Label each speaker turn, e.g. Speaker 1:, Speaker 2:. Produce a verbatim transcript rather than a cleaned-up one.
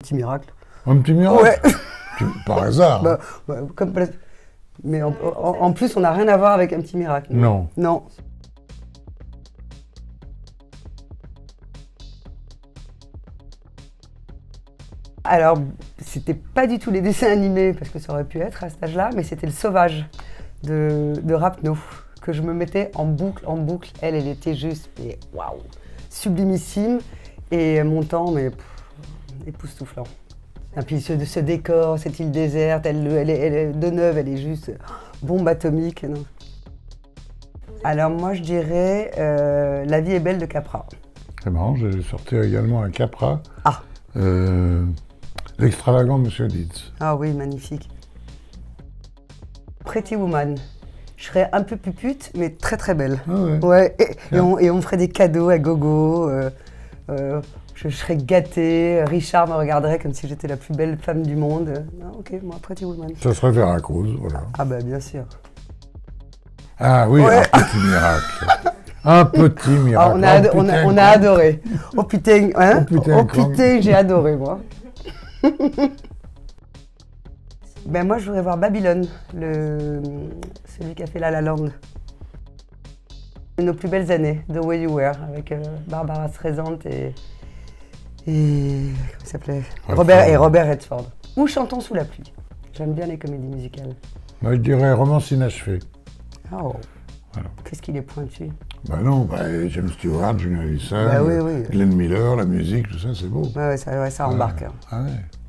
Speaker 1: petit miracle.
Speaker 2: Un petit miracle?
Speaker 1: Ouais.
Speaker 2: Tu, par hasard.
Speaker 1: Bah, bah, comme, mais en, en, en plus, on n'a rien à voir avec un petit miracle.
Speaker 2: Non.
Speaker 1: Non. Alors, c'était pas du tout les dessins animés, parce que ça aurait pu être à cet âge-là, mais c'était le Sauvage de, de Rapno, que je me mettais en boucle, en boucle. Elle, elle était juste, mais waouh, sublimissime, et mon temps, mais pff, époustouflant. Et puis ce, ce décor, cette île déserte, elle, elle, est, elle est de neuve, elle est juste bombe atomique. Non. Alors moi, je dirais euh, La vie est belle de Capra.
Speaker 2: C'est marrant, j'ai sorti également un Capra.
Speaker 1: Ah.
Speaker 2: Euh, L'extravagant Monsieur Deeds.
Speaker 1: Ah oui, magnifique. Pretty Woman. Je serais un peu pupute, mais très très belle.
Speaker 2: Ah ouais.
Speaker 1: Ouais. Et, et, on, et on me ferait des cadeaux à gogo. Euh, euh, je, je serais gâtée. Richard me regarderait comme si j'étais la plus belle femme du monde. Ah, ok, moi, Pretty Woman.
Speaker 2: Ça serait Veracruz, voilà.
Speaker 1: Ah bah bien sûr.
Speaker 2: Ah oui,
Speaker 1: Ouais.
Speaker 2: un petit miracle. Un petit miracle.
Speaker 1: Ah, on, a ado-
Speaker 2: Oh,
Speaker 1: on, a,
Speaker 2: putain,
Speaker 1: on a adoré. Oh putain, hein?
Speaker 2: Oh putain,
Speaker 1: Oh putain, j'ai adoré moi. Ben moi, je voudrais voir Babylone, le, celui qui a fait La La Land. Nos plus belles années, The Way You Were, avec euh, Barbara Streisand et, et comment il s'appelait Robert et Robert Redford. Ou Chantons sous la pluie. J'aime bien les comédies musicales.
Speaker 2: Moi, je dirais Romance inachevée.
Speaker 1: Oh,
Speaker 2: Voilà.
Speaker 1: qu'est-ce qu'il est pointu.
Speaker 2: Bah non, bah, James Stewart, Junior Allison,
Speaker 1: Bah oui, oui.
Speaker 2: Glenn Miller, la musique, tout ça, c'est beau.
Speaker 1: Ouais, ouais, ça, ouais, ça embarque.
Speaker 2: Ah, ah ouais.